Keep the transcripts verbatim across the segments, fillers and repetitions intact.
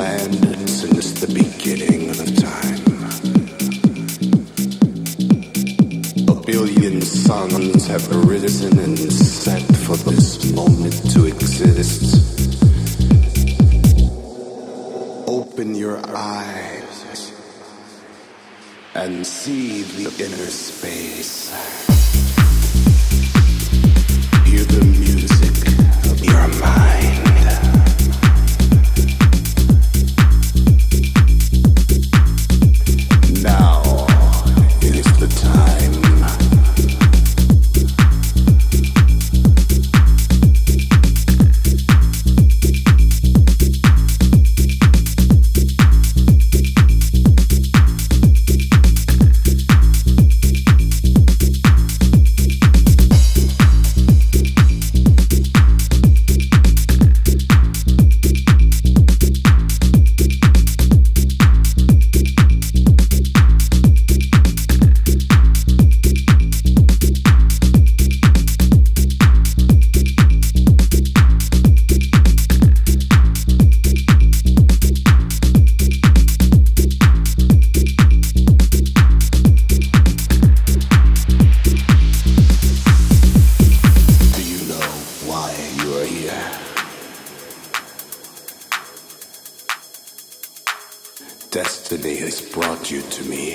planned since the beginning of time. A billion suns have arisen and set for this moment to exist. Open your eyes and see the inner space. Hear the music of your mind. Now is the time. Destiny has brought you to me.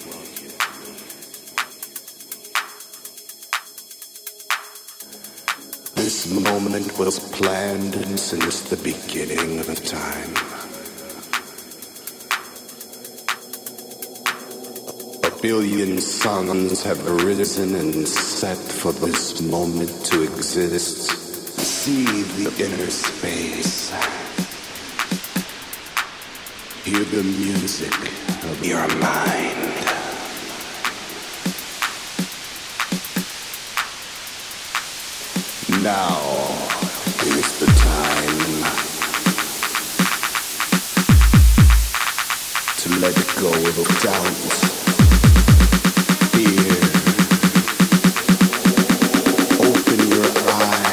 This moment was planned since the beginning of time. A billion suns have arisen and set for this moment to exist. See the inner space. Hear the music of your mind. Now is the time to let go of doubt, fear. Open your eyes.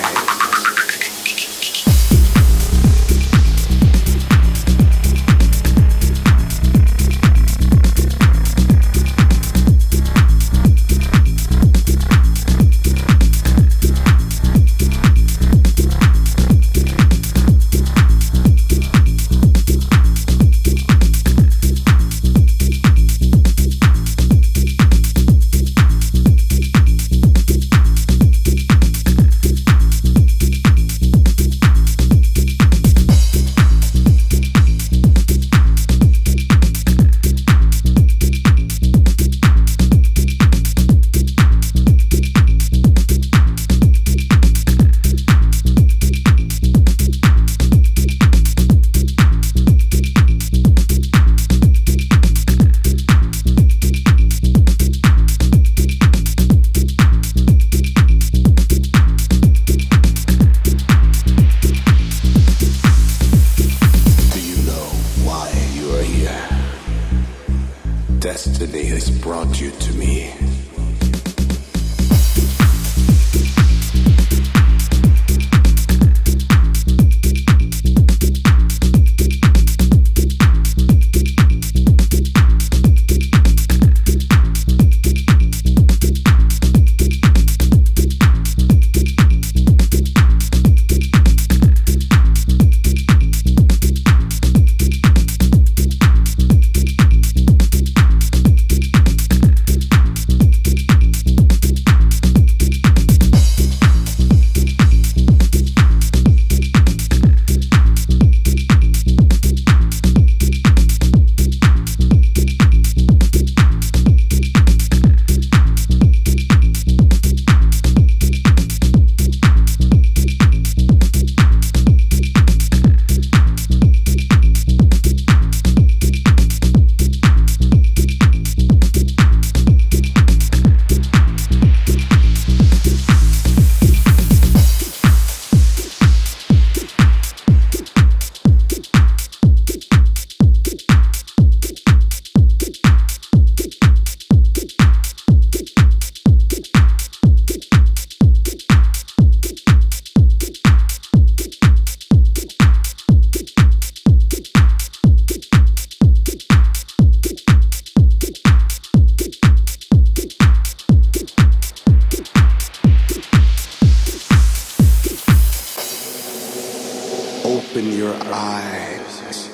eyes.